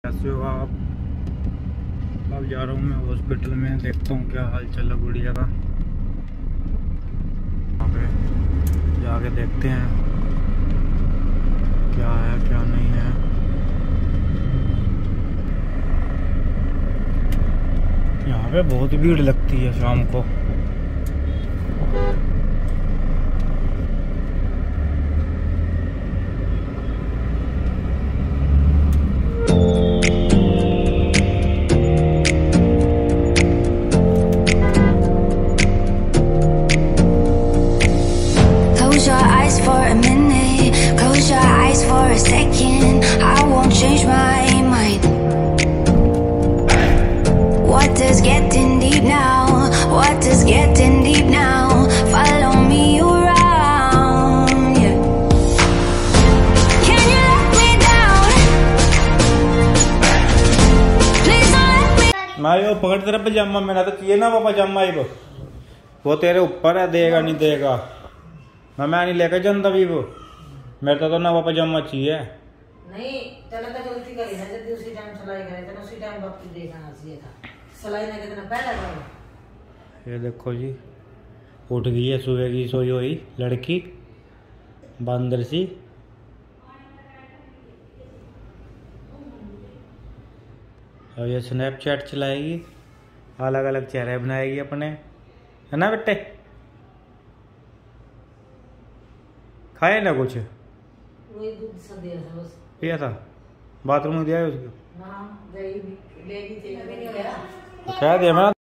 कैसे हो आप? अब जा रहा हूँ मैं हॉस्पिटल में, देखता हूँ क्या हाल चल है गुड़िया का। वहाँ पे जाके देखते हैं क्या है क्या नहीं है। यहाँ पे बहुत भीड़ लगती है शाम को। Close your eyes for a minute, close your eyes for a second. I won't change my mind. What does getting deep now? What does getting deep now? Follow me around, yeah. Can you let me down? Please don't let me. मैं वो पकड़ तेरा पजामा, मेरा तो चाहिए ना वो पजामा ही। वो तेरे ऊपर है, देगा नहीं देगा। मैं नहीं लेकर जानता भी वो, मेरे तो ना वो पजामा चाहिए। नहीं चला तो गलती करी ना, जब उसी टाइम सिलाई करे तो उसी टाइम वक्त देखना चाहिए था। सिलाई ना कितना पहले करो। ये देखो जी, उठ गई है सुबह की सोई हुई लड़की बंदर सी। और ये स्नैपचैट चलाएगी, अलग अलग चेहरे बनाएगी अपने, है ना बेटे? खाए ना कुछ? वही दूध सा दिया था बस। पिया था? बाथरूम में दिया है उसको? हाँ, दही भी लेगी थी। क्या दिया मैं